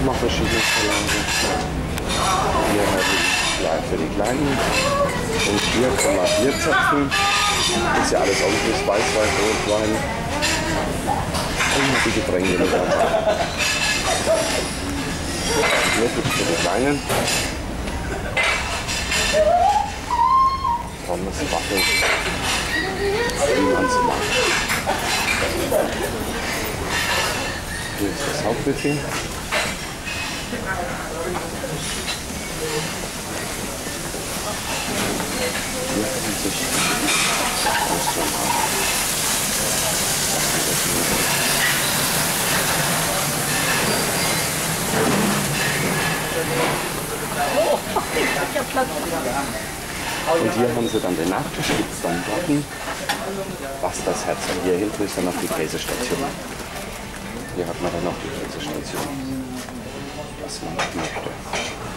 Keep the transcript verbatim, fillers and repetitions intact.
nochmal verschiedene Salate. Hier habe ich Fleisch für die Kleinen. Und hier kann man Bierzapfen. Das ist ja alles ordentlich, Weißwein, Rotwein. Und noch die Getränke mit dabei. Hier gibt es für die Kleinen. Pommes, Waffeln, wie man es mag. Hier ist das Hauptbuffet. Hier kann sich Restaurant. Und hier haben sie dann den Nachtisch, gibt es dann Brocken, was das Herz an hier hinten ist dann noch die Käsestation. Hier hat man dann noch die Käsestation, was man möchte.